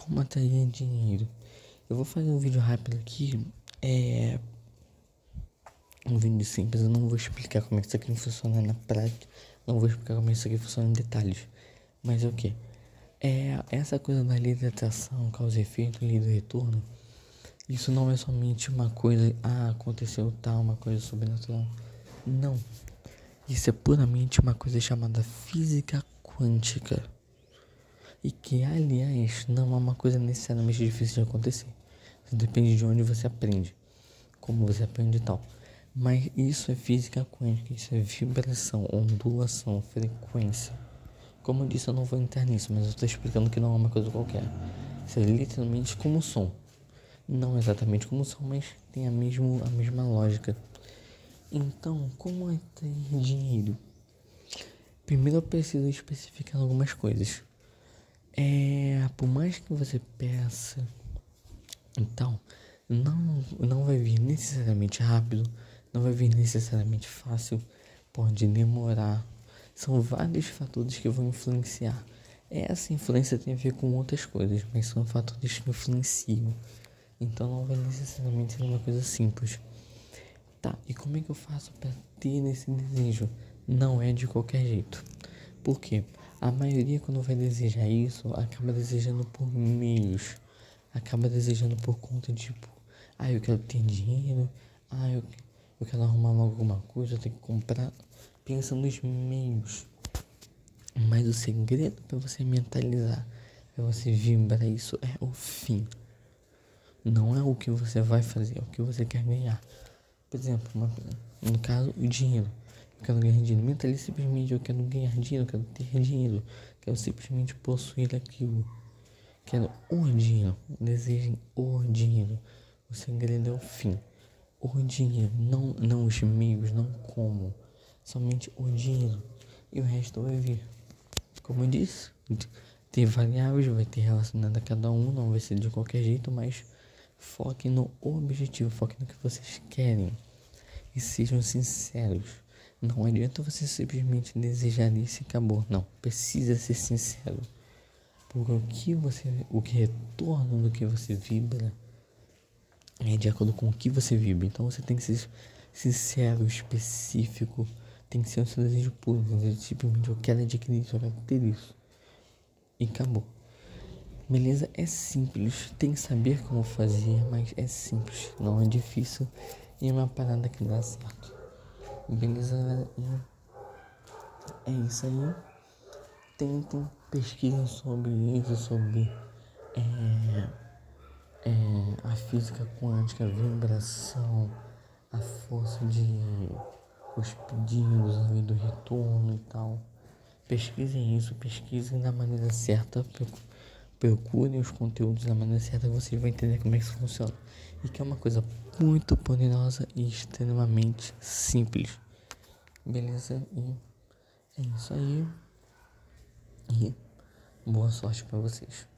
como atrair dinheiro. Eu vou fazer um vídeo rápido aqui. Um vídeo simples. Eu não vou explicar como é que isso aqui funciona na prática. Não vou explicar como isso aqui funciona em detalhes. Mas é o que? Essa coisa da lei da atração, causa e efeito, lei do retorno. Isso não é somente uma coisa, aconteceu tal, uma coisa sobrenatural. Não. Isso é puramente uma coisa chamada física quântica. E que, aliás, não é uma coisa necessariamente difícil de acontecer. Isso depende de onde você aprende, como você aprende e tal. Mas isso é física quântica, isso é vibração, ondulação, frequência. Como eu disse, eu não vou entrar nisso, mas eu estou explicando que não é uma coisa qualquer. Isso é literalmente como o som. Não exatamente como o som, mas tem a mesma lógica. Então, como atrair dinheiro? Primeiro eu preciso especificar algumas coisas. Por mais que você peça, então, não vai vir necessariamente rápido, não vai vir necessariamente fácil, pode demorar. São vários fatores que vão influenciar. Essa influência tem a ver com outras coisas, mas são fatores que influenciam. Então não vai necessariamente ser uma coisa simples. Tá, e como é que eu faço para ter esse desejo? Não é de qualquer jeito. Por quê? A maioria, quando vai desejar isso, acaba desejando por meios. Acaba desejando por conta de, tipo, eu quero ter dinheiro, eu quero arrumar logo alguma coisa, eu tenho que comprar. Pensa nos meios. Mas o segredo para você mentalizar, para você vibrar isso, é o fim. Não é o que você vai fazer, é o que você quer ganhar. Por exemplo, no caso, o dinheiro. Eu quero ganhar dinheiro. Mentalize simplesmente, eu quero ganhar dinheiro, eu quero ter dinheiro. Quero simplesmente possuir aquilo. Quero o dinheiro. Desejem o dinheiro. O segredo é o fim. O dinheiro, não os meios, não como. Somente o dinheiro. E o resto vai vir. Como eu disse, tem variáveis, vai ter relacionado a cada um, não vai ser de qualquer jeito, mas foque no objetivo, foque no que vocês querem e sejam sinceros. Não adianta você simplesmente desejar isso e acabou. Não, precisa ser sincero. Porque o que retorna do que você vibra é de acordo com o que você vibra. Então você tem que ser sincero, específico. Tem que ser o seu desejo puro. Simplesmente eu quero adquirir isso, eu quero ter isso. E acabou. Beleza? É simples. Tem que saber como fazer, mas é simples. Não é difícil. E é uma parada que dá certo. Beleza, galera? É isso aí. Tentem, pesquisem sobre isso, sobre a física quântica, a vibração, a força de os pedidos, a lei do retorno e tal. Pesquisem isso, pesquisem da maneira certa, procurem os conteúdos da maneira certa, vocês vão entender como é que isso funciona. E que é uma coisa muito poderosa e extremamente simples. Beleza? E é isso aí. E boa sorte pra vocês.